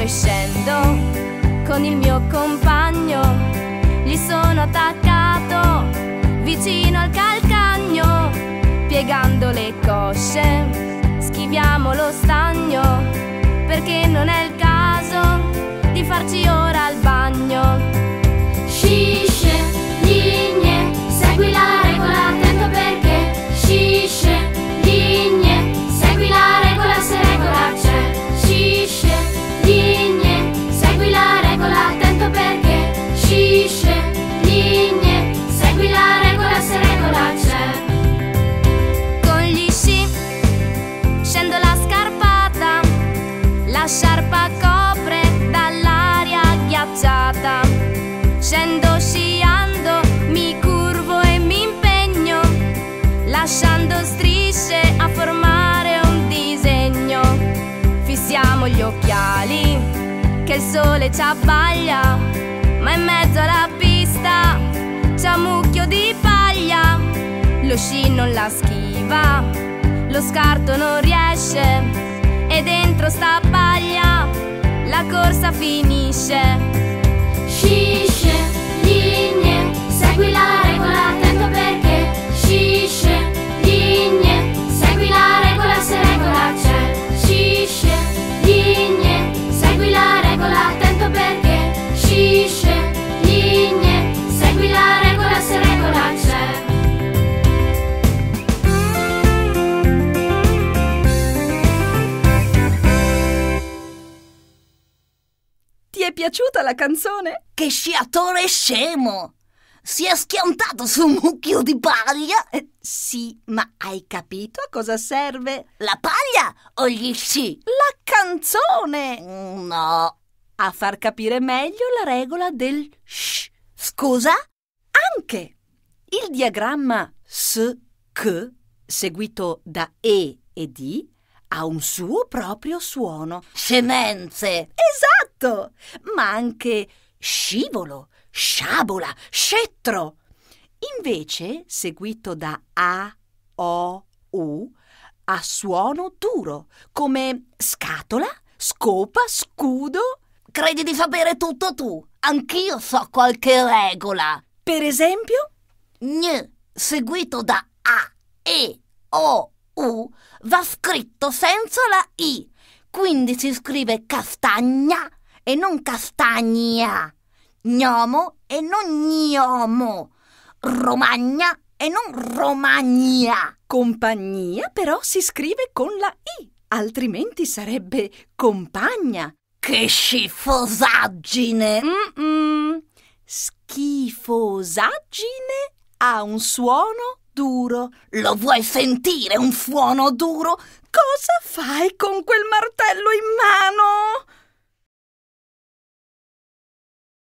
e scendo con il mio compagno. Gli sono attaccato vicino al calcagno. Piegando le cosce schiviamo lo stagno, perché non è il caso di farci ora al bagno. Scisce, ligne, segui la regola, attento perché scisce, ligne, segui la regola se regola c'è. Scisce, ligne, segui la regola, attento perché scisce, ligne, segui la regola se regola c'è. Con gli sci scendo la scarpata, la sciarpa copre dall'aria ghiacciata. Scendo sciando, mi curvo e mi impegno, lasciando strisce a formare un disegno. Fissiamo gli occhiali, che il sole ci abbaglia, ma in mezzo alla pista c'è un mucchio di paglia. Lo sci non la schiva, lo scarto non riesce, e dentro sta paglia la corsa finisce. Scisce, ligne, segui la regola, attento perché scisce, ligne, segui la regola se regola c'è. Scisce, ligne, segui la regola, attento perché scisce, ligne, segui la regola se regola c'è. Ti è piaciuta la canzone? Che sciatore scemo! Si è schiantato su un mucchio di paglia? Sì, ma hai capito a cosa serve? La paglia o gli sci? La canzone! No. A far capire meglio la regola del sh. Scusa? Anche il diagramma S-C, seguito da E e D, ha un suo proprio suono. Scemenze! Esatto! Ma anche scivolo, sciabola, scettro. Invece, seguito da A, O, U, ha suono duro, come scatola, scopa, scudo. Credi di sapere tutto tu? Anch'io so qualche regola. Per esempio? Gn, seguito da A, E, O, U, va scritto senza la I. Quindi si scrive castagna e non castagna. Gnomo e non gnomo. Romagna e non romagna. Compagnia però si scrive con la I, altrimenti sarebbe compagna. Che schifosaggine! Schifosaggine ha un suono duro. Lo vuoi sentire un suono duro? Cosa fai con quel martello in mano?